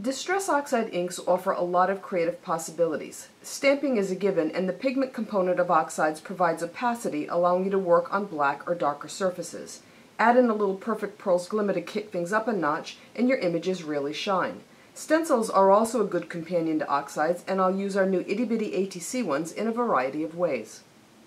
Distress oxide inks offer a lot of creative possibilities. Stamping is a given, and the pigment component of oxides provides opacity, allowing you to work on black or darker surfaces. Add in a little Perfect Pearls Glimmer to kick things up a notch, and your images really shine. Stencils are also a good companion to oxides, and I'll use our new Itty Bitty ATC ones in a variety of ways.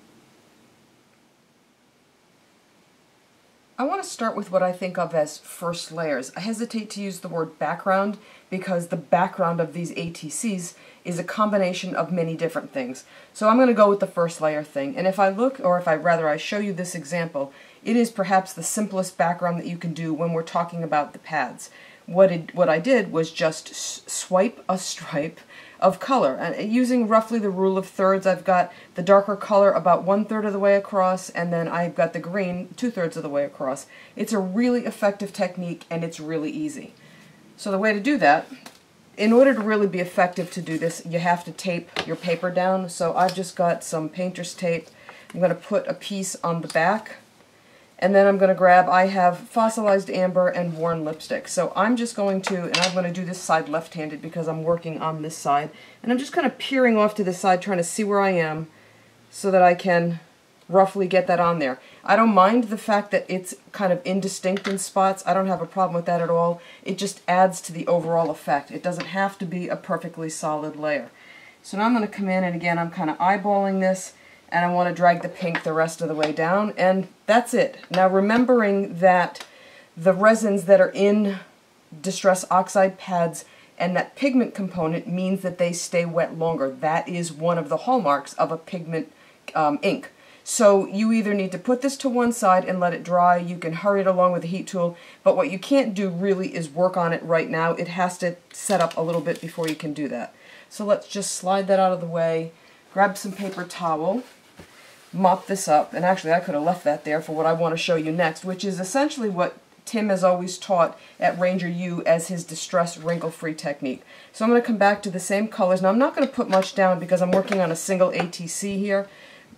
I want to start with what I think of as first layers. I hesitate to use the word background because the background of these ATCs is a combination of many different things. So I'm going to go with the first layer thing. And if I look, or if I show you this example, it is perhaps the simplest background that you can do when we're talking about the pads. What I did was just swipe a stripe of color. And using roughly the rule of thirds, I've got the darker color about 1/3 of the way across, and then I've got the green 2/3 of the way across. It's a really effective technique, and it's really easy. So the way to do that, in order to really be effective to do this, you have to tape your paper down. So I've just got some painter's tape. I'm going to put a piece on the back. And then I'm going to grab, I have fossilized amber and worn lipstick. So I'm just going to, and I'm going to do this side left-handed because I'm working on this side. And I'm just kind of peering off to the side, trying to see where I am so that I can roughly get that on there. I don't mind the fact that it's kind of indistinct in spots. I don't have a problem with that at all. It just adds to the overall effect. It doesn't have to be a perfectly solid layer. So now I'm going to come in, and again, I'm kind of eyeballing this. And I want to drag the pink the rest of the way down, and that's it. Now remembering that the resins that are in Distress Oxide pads and that pigment component means that they stay wet longer. That is one of the hallmarks of a pigment ink. So you either need to put this to one side and let it dry, you can hurry it along with a heat tool, but what you can't do really is work on it right now. It has to set up a little bit before you can do that. So let's just slide that out of the way, grab some paper towel, mop this up, and actually I could have left that there for what I want to show you next, which is essentially what Tim has always taught at Ranger U as his Distress Wrinkle-Free technique. So I'm going to come back to the same colors. Now I'm not going to put much down because I'm working on a single ATC here,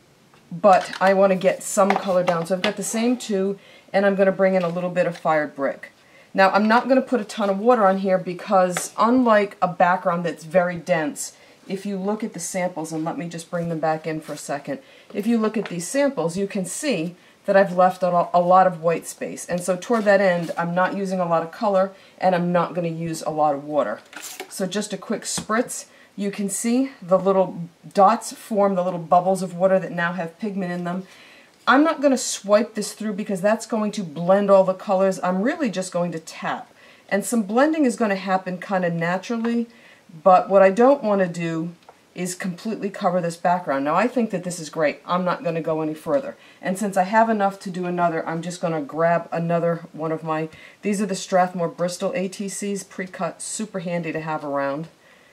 but I want to get some color down. So I've got the same two, and I'm going to bring in a little bit of Fired Brick. Now I'm not going to put a ton of water on here because unlike a background that's very dense, if you look at the samples, and let me just bring them back in for a second, if you look at these samples, you can see that I've left a lot of white space. And so toward that end, I'm not using a lot of color, and I'm not going to use a lot of water. So just a quick spritz. You can see the little dots form, the little bubbles of water that now have pigment in them. I'm not going to swipe this through because that's going to blend all the colors. I'm really just going to tap. And some blending is going to happen kind of naturally, but what I don't want to do is completely cover this background. Now I think that this is great. I'm not going to go any further. And since I have enough to do another, I'm just going to grab another one of my, these are the Strathmore Bristol ATCs, pre-cut, super handy to have around.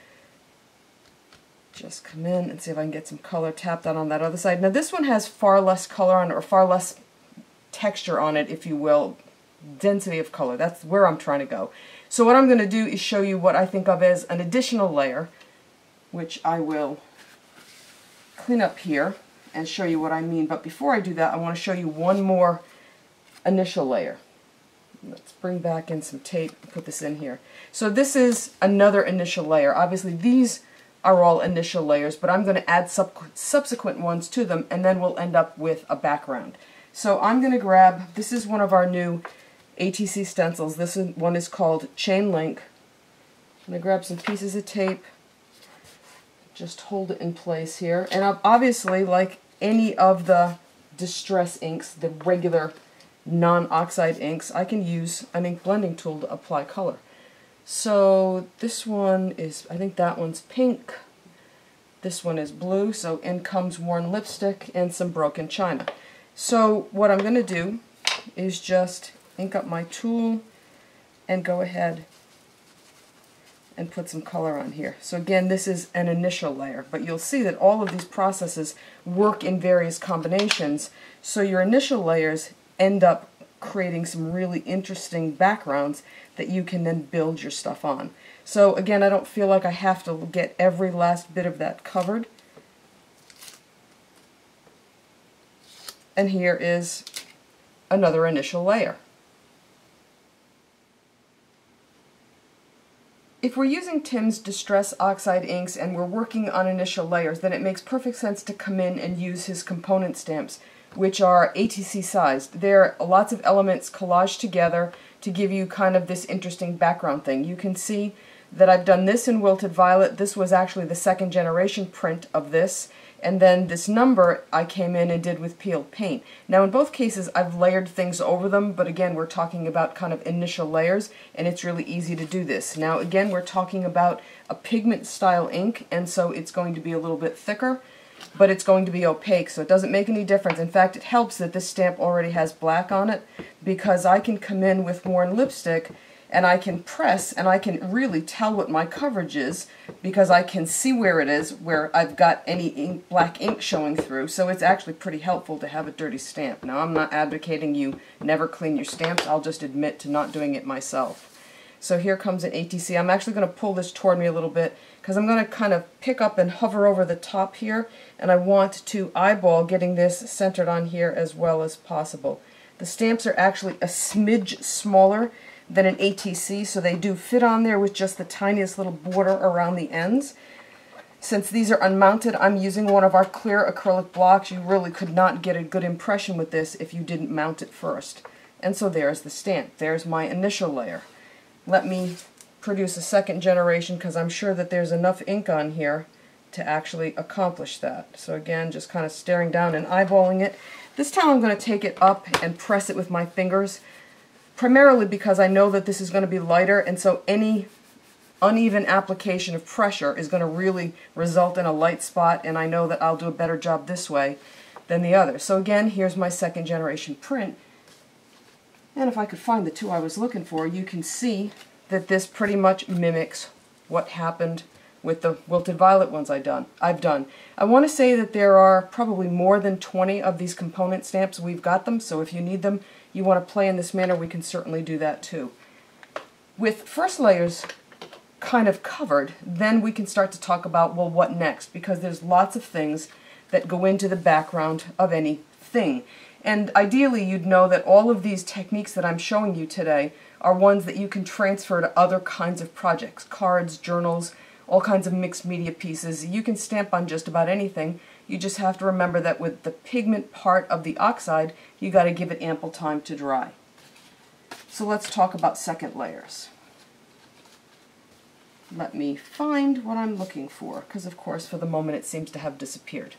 Just come in and see if I can get some color tapped out on that other side. Now this one has far less color on it, or far less texture on it, if you will, density of color. That's where I'm trying to go. So what I'm going to do is show you what I think of as an additional layer, which I will clean up here and show you what I mean. But before I do that, I want to show you one more initial layer. Let's bring back in some tape and put this in here. So this is another initial layer. Obviously these are all initial layers, but I'm going to add subsequent ones to them, and then we'll end up with a background. So I'm going to grab, this is one of our new ATC stencils. This one is called Chain Link. I'm going to grab some pieces of tape, just hold it in place here, and obviously, like any of the Distress inks, the regular non-oxide inks, I can use an ink blending tool to apply color. So this one is, I think that one's pink, this one is blue, so in comes Worn Lipstick and some Broken China. So what I'm going to do is just ink up my tool and go ahead and put some color on here. So again, this is an initial layer, but you'll see that all of these processes work in various combinations, so your initial layers end up creating some really interesting backgrounds that you can then build your stuff on. So again, I don't feel like I have to get every last bit of that covered. And here is another initial layer. If we're using Tim's Distress Oxide inks and we're working on initial layers, then it makes perfect sense to come in and use his component stamps, which are ATC sized. They're lots of elements collaged together to give you kind of this interesting background thing. You can see that I've done this in Wilted Violet. This was actually the second generation print of this. And then this number I came in and did with peeled paint. Now in both cases I've layered things over them, but again we're talking about kind of initial layers, and it's really easy to do this. Now again we're talking about a pigment style ink, and so it's going to be a little bit thicker, but it's going to be opaque, so it doesn't make any difference. In fact, it helps that this stamp already has black on it, because I can come in with worn lipstick and I can press and I can really tell what my coverage is, because I can see where it is, where I've got any ink, black ink showing through, so it's actually pretty helpful to have a dirty stamp. Now I'm not advocating you never clean your stamps, I'll just admit to not doing it myself. So here comes an ATC. I'm actually going to pull this toward me a little bit because I'm going to kind of pick up and hover over the top here, and I want to eyeball getting this centered on here as well as possible. The stamps are actually a smidge smaller than an ATC, so they do fit on there with just the tiniest little border around the ends. Since these are unmounted, I'm using one of our clear acrylic blocks. You really could not get a good impression with this if you didn't mount it first. And so there's the stamp. There's my initial layer. Let me produce a second generation, because I'm sure that there's enough ink on here to actually accomplish that. So again, just kind of staring down and eyeballing it. This time I'm going to take it up and press it with my fingers, primarily because I know that this is going to be lighter, and so any uneven application of pressure is going to really result in a light spot, and I know that I'll do a better job this way than the other. So again, here's my second generation print, and if I could find the two I was looking for, you can see that this pretty much mimics what happened with the Wilted Violet ones I've done. I want to say that there are probably more than 20 of these component stamps. We've got them, so if you need them, you want to play in this manner, we can certainly do that too. With first layers kind of covered, then we can start to talk about, well, what next? Because there's lots of things that go into the background of anything. And ideally, you'd know that all of these techniques that I'm showing you today are ones that you can transfer to other kinds of projects, cards, journals, all kinds of mixed media pieces. You can stamp on just about anything. You just have to remember that with the pigment part of the oxide, you got to give it ample time to dry. So let's talk about second layers. Let me find what I'm looking for, because of course for the moment it seems to have disappeared.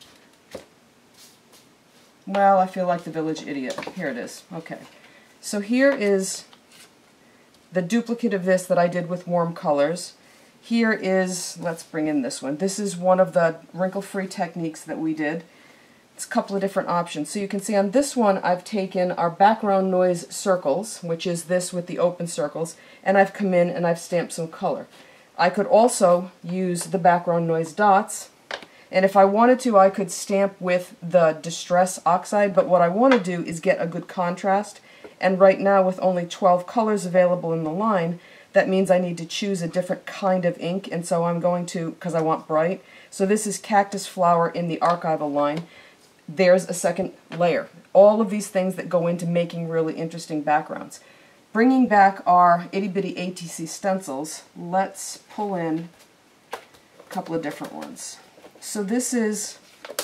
Well, I feel like the village idiot. Here it is. Okay. So here is the duplicate of this that I did with warm colors. Here is, let's bring in this one. This is one of the wrinkle-free techniques that we did. It's a couple of different options. So you can see on this one I've taken our background noise circles, which is this with the open circles, and I've come in and I've stamped some color. I could also use the background noise dots, and if I wanted to I could stamp with the Distress Oxide, but what I want to do is get a good contrast, and right now with only 12 colors available in the line, that means I need to choose a different kind of ink, and so I'm going to, because I want bright. So this is Cactus Flower in the Archival line. There's a second layer. All of these things that go into making really interesting backgrounds. Bringing back our itty bitty ATC stencils, let's pull in a couple of different ones. So this is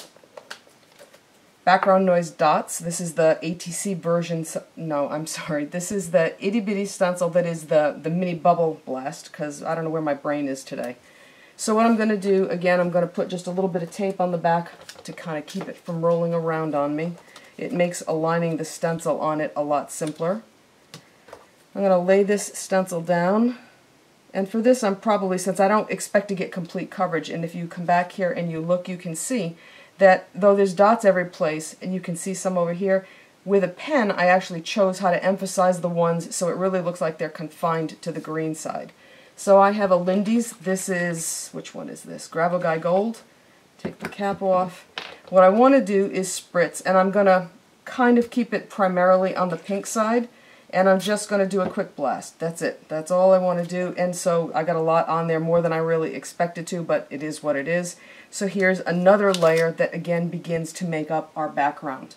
Background Noise Dots. This is the ATC version. No, I'm sorry. This is the itty bitty stencil that is the mini bubble blast, because I don't know where my brain is today. So what I'm going to do, again, I'm going to put just a little bit of tape on the back to kind of keep it from rolling around on me. It makes aligning the stencil on it a lot simpler. I'm going to lay this stencil down, and for this I'm probably, since I don't expect to get complete coverage, and if you come back here and you look, you can see that though there's dots every place, and you can see some over here, with a pen I actually chose how to emphasize the ones so it really looks like they're confined to the green side. So I have a Lindy's. This is, which one is this? Gravel Guy Gold. Take the cap off. What I want to do is spritz, and I'm going to kind of keep it primarily on the pink side, and I'm just going to do a quick blast. That's it. That's all I want to do, and so I got a lot on there, more than I really expected to, but it is what it is. So here's another layer that again begins to make up our background.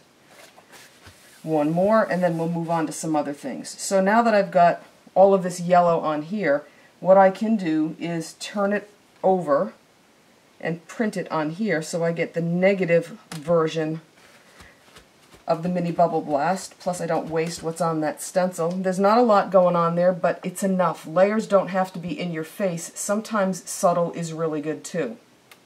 One more, and then we'll move on to some other things. So now that I've got all of this yellow on here, what I can do is turn it over and print it on here so I get the negative version of the Mini Bubble Blast, plus I don't waste what's on that stencil. There's not a lot going on there, but it's enough. Layers don't have to be in your face. Sometimes subtle is really good too.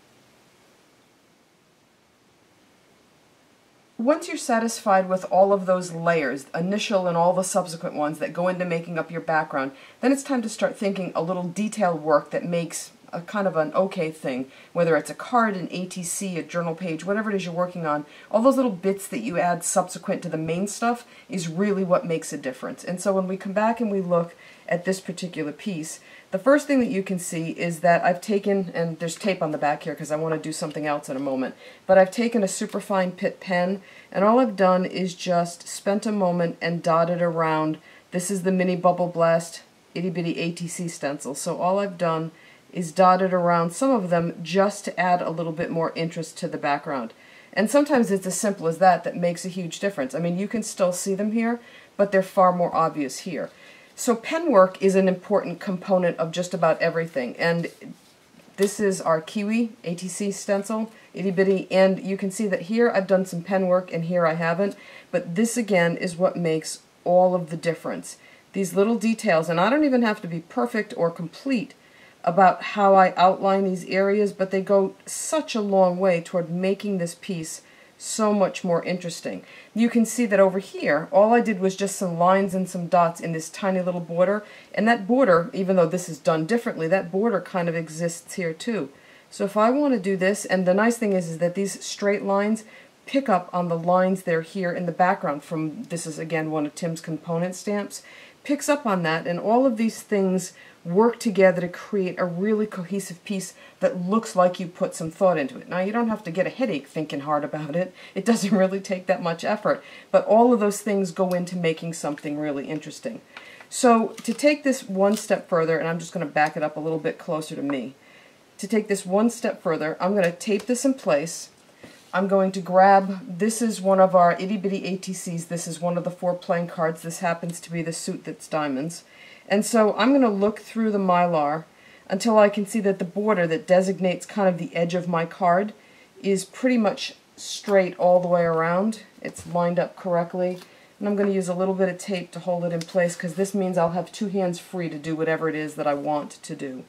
Once you're satisfied with all of those layers, initial and all the subsequent ones that go into making up your background, then it's time to start thinking a little detailed work that makes a kind of an okay thing, whether it's a card, an ATC, a journal page, whatever it is you're working on. All those little bits that you add subsequent to the main stuff is really what makes a difference. And so when we come back and we look at this particular piece, the first thing that you can see is that I've taken, and there's tape on the back here because I want to do something else in a moment, but I've taken a superfine Pitt pen, and all I've done is just spent a moment and dotted around. This is the Mini Bubble Blast Itty Bitty ATC stencil, so all I've done is dotted around some of them just to add a little bit more interest to the background. And sometimes it's as simple as that that makes a huge difference. I mean, you can still see them here, but they're far more obvious here. So pen work is an important component of just about everything. And this is our Kiwi ATC stencil, itty bitty, and you can see that here I've done some pen work and here I haven't, but this again is what makes all of the difference. These little details, and I don't even have to be perfect or complete about how I outline these areas, but they go such a long way toward making this piece so much more interesting. You can see that over here, all I did was just some lines and some dots in this tiny little border, and that border, even though this is done differently, that border kind of exists here too. So if I want to do this, and the nice thing is that these straight lines pick up on the lines that are here in the background from, this is again one of Tim's component stamps, picks up on that, and all of these things work together to create a really cohesive piece that looks like you put some thought into it. Now, you don't have to get a headache thinking hard about it. It doesn't really take that much effort, but all of those things go into making something really interesting. So to take this one step further, and I'm just going to back it up a little bit closer to me. To take this one step further, I'm going to tape this in place. I'm going to grab, this is one of our itty bitty ATCs. This is one of the 4 playing cards. This happens to be the suit that's diamonds. And so I'm going to look through the Mylar until I can see that the border that designates kind of the edge of my card is pretty much straight all the way around. It's lined up correctly. And I'm going to use a little bit of tape to hold it in place because this means I'll have 2 hands free to do whatever it is that I want to do.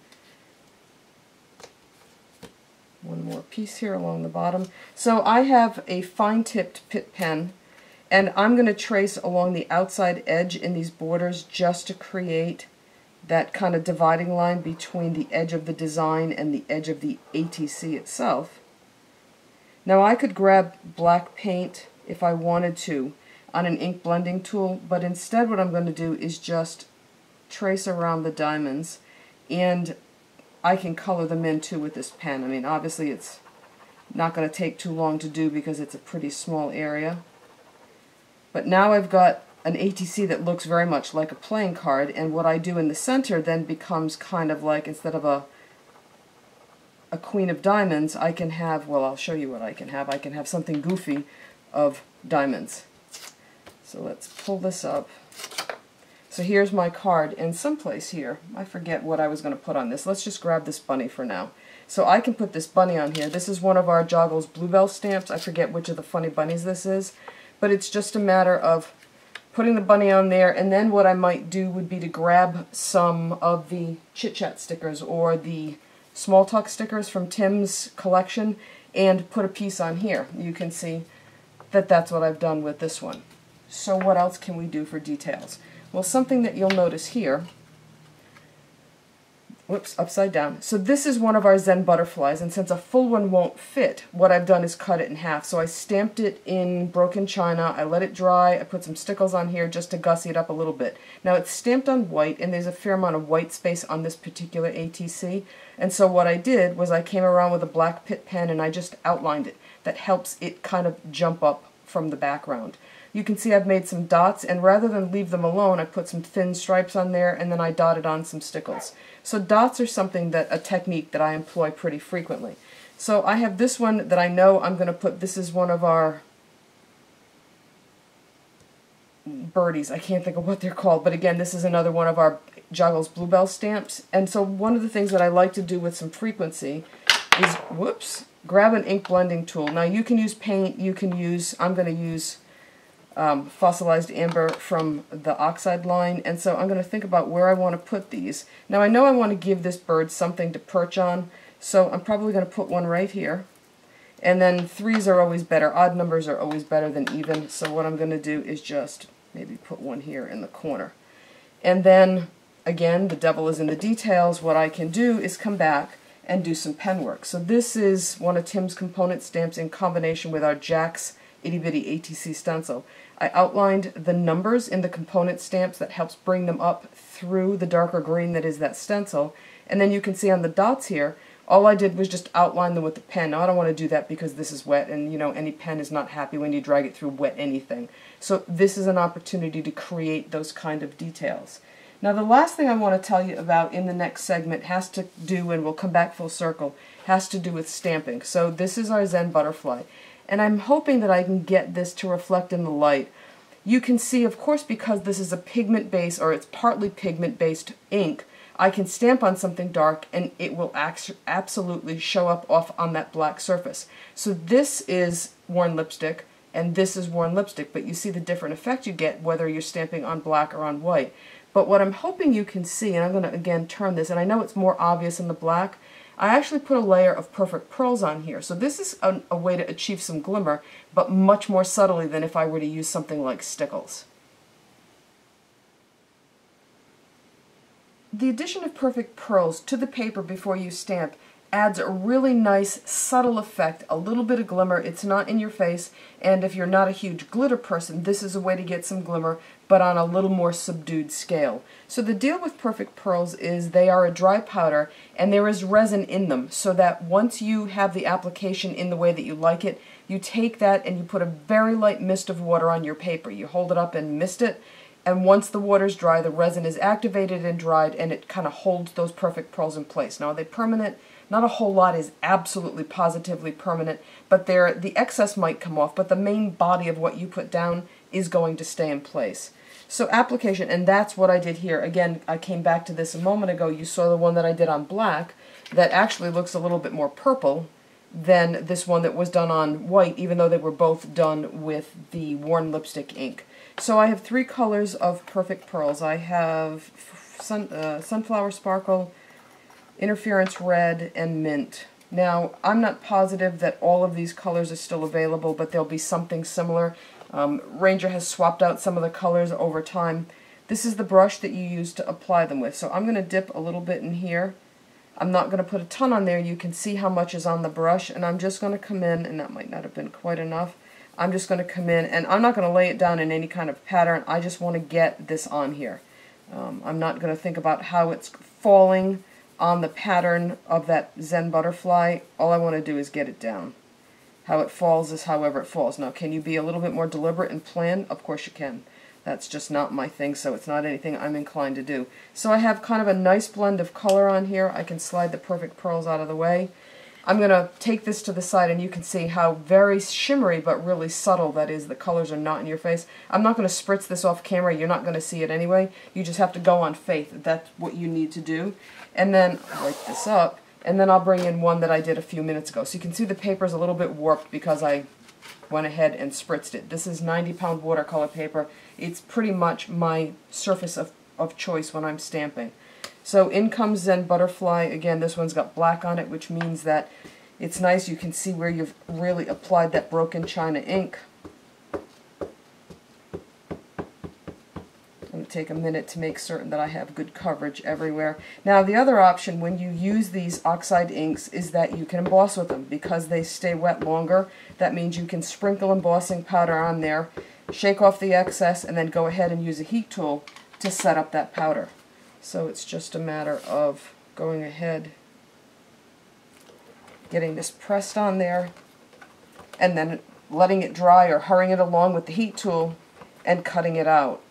One more piece here along the bottom. So I have a fine-tipped Pitt pen, and I'm going to trace along the outside edge in these borders just to create that kind of dividing line between the edge of the design and the edge of the ATC itself. Now I could grab black paint if I wanted to on an ink blending tool, but instead what I'm going to do is just trace around the diamonds, and I can color them in too with this pen. I mean, obviously it's not going to take too long to do because it's a pretty small area. But now I've got an ATC that looks very much like a playing card, and what I do in the center then becomes kind of like, instead of a queen of diamonds, I can have, well, I'll show you what I can have something goofy of diamonds. So let's pull this up. So here's my card, and someplace here, I forget what I was going to put on this. Let's just grab this bunny for now. So I can put this bunny on here. This is one of our Joggles Bluebell stamps. I forget which of the funny bunnies this is. But it's just a matter of putting the bunny on there, and then what I might do would be to grab some of the Chit Chat stickers or the Small Talk stickers from Tim's collection and put a piece on here. You can see that that's what I've done with this one. So what else can we do for details? Well, something that you'll notice here, whoops, upside down. So this is one of our Zen butterflies, and since a full one won't fit, what I've done is cut it in half. So I stamped it in broken china, I let it dry, I put some stickles on here just to gussy it up a little bit. Now it's stamped on white, and there's a fair amount of white space on this particular ATC, and so what I did was I came around with a black Pitt pen and I just outlined it. That helps it kind of jump up from the background. You can see I've made some dots, and rather than leave them alone, I put some thin stripes on there, and then I dotted on some stickles. So dots are something that, a technique that I employ pretty frequently. So I have this one that I know I'm going to put, this is one of our birdies. I can't think of what they're called, but again, this is another one of our Juggles Bluebell stamps. And so one of the things that I like to do with some frequency is, whoops, grab an ink blending tool. Now you can use paint, you can use, I'm going to use fossilized amber from the Oxide line, and so I'm going to think about where I want to put these. Now I know I want to give this bird something to perch on, so I'm probably going to put one right here. And then threes are always better, odd numbers are always better than even, so what I'm going to do is just maybe put one here in the corner. And then, again, the devil is in the details. What I can do is come back and do some pen work. So this is one of Tim's component stamps in combination with our Jack's Itty Bitty ATC stencil. I outlined the numbers in the component stamps that helps bring them up through the darker green that is that stencil. And then you can see on the dots here, all I did was just outline them with the pen. Now I don't want to do that because this is wet, and you know, any pen is not happy when you drag it through wet anything. So this is an opportunity to create those kind of details. Now the last thing I want to tell you about in the next segment has to do, and we'll come back full circle, has to do with stamping. So this is our Zen Butterfly, and I'm hoping that I can get this to reflect in the light. You can see, of course, because this is a pigment base, or it's partly pigment-based ink, I can stamp on something dark and it will absolutely show up off on that black surface. So this is worn lipstick and this is worn lipstick, but you see the different effect you get whether you're stamping on black or on white. But what I'm hoping you can see, and I'm going to again turn this, and I know it's more obvious in the black, I actually put a layer of Perfect Pearls on here. So this is a way to achieve some glimmer, but much more subtly than if I were to use something like Stickles. The addition of Perfect Pearls to the paper before you stamp adds a really nice, subtle effect, a little bit of glimmer. It's not in your face, and if you're not a huge glitter person, this is a way to get some glimmer, but on a little more subdued scale. So the deal with Perfect Pearls is they are a dry powder, and there is resin in them, so that once you have the application in the way that you like it, you take that and you put a very light mist of water on your paper. You hold it up and mist it, and once the water's dry, the resin is activated and dried, and it kind of holds those Perfect Pearls in place. Now, are they permanent? Not a whole lot is absolutely positively permanent, but the excess might come off, but the main body of what you put down is going to stay in place. So application, and that's what I did here. Again, I came back to this a moment ago. You saw the one that I did on black that actually looks a little bit more purple than this one that was done on white, even though they were both done with the worn lipstick ink. So I have three colors of Perfect Pearls. I have Sunflower Sparkle, Interference Red, and Mint. Now, I'm not positive that all of these colors are still available, but there'll be something similar. Ranger has swapped out some of the colors over time. This is the brush that you use to apply them with. So I'm going to dip a little bit in here. I'm not going to put a ton on there. You can see how much is on the brush, and I'm just going to come in, and that might not have been quite enough. I'm just going to come in, and I'm not going to lay it down in any kind of pattern. I just want to get this on here. I'm not going to think about how it's falling on the pattern of that Zen Butterfly. All I want to do is get it down. How it falls is however it falls. Now, can you be a little bit more deliberate and plan? Of course you can. That's just not my thing, so it's not anything I'm inclined to do. So I have kind of a nice blend of color on here. I can slide the Perfect Pearls out of the way. I'm going to take this to the side, and you can see how very shimmery but really subtle that is. The colors are not in your face. I'm not going to spritz this off camera. You're not going to see it anyway. You just have to go on faith. That's what you need to do. And then break this up, and then I'll bring in one that I did a few minutes ago. So you can see the paper is a little bit warped because I went ahead and spritzed it. This is 90-pound watercolor paper. It's pretty much my surface of choice when I'm stamping. So in comes Zen Butterfly. Again, this one's got black on it, which means that it's nice. You can see where you've really applied that broken china ink. I'm going to take a minute to make certain that I have good coverage everywhere. Now, the other option when you use these oxide inks is that you can emboss with them. Because they stay wet longer, that means you can sprinkle embossing powder on there, shake off the excess, and then go ahead and use a heat tool to set up that powder. So it's just a matter of going ahead, getting this pressed on there, and then letting it dry or hurrying it along with the heat tool and cutting it out.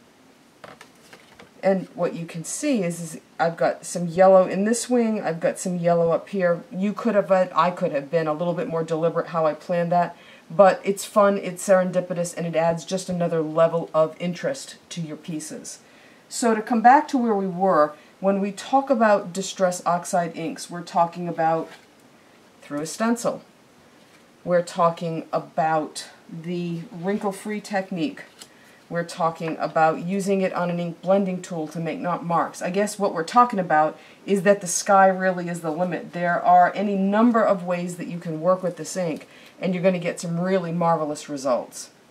And what you can see is I've got some yellow in this wing, I've got some yellow up here. You could have, I could have been a little bit more deliberate how I planned that, but it's fun, it's serendipitous, and it adds just another level of interest to your pieces. So to come back to where we were, when we talk about Distress Oxide inks, we're talking about through a stencil. We're talking about the wrinkle-free technique. We're talking about using it on an ink blending tool to make marks. I guess what we're talking about is that the sky really is the limit. There are any number of ways that you can work with this ink, and you're going to get some really marvelous results.